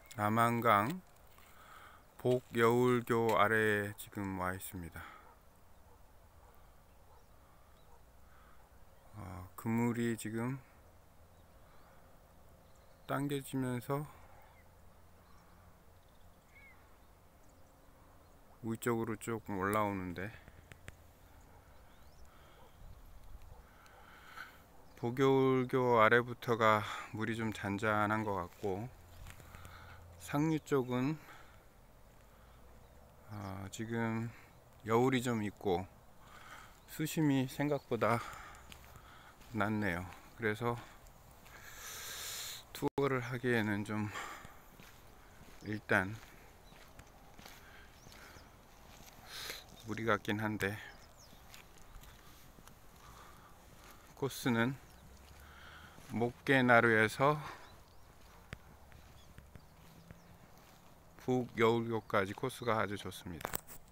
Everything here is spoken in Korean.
남한강 복여울교 아래에 지금 와 있습니다. 그물이 지금 당겨지면서 위쪽으로 조금 올라오는데, 복여울교 아래부터가 물이 좀 잔잔한 것 같고, 상류 쪽은 지금 여울이 좀 있고 수심이 생각보다 낮네요. 그래서 투어를 하기에는 좀 일단 무리 같긴 한데, 코스는 목계나루에서 북여울교까지 코스가 아주 좋습니다.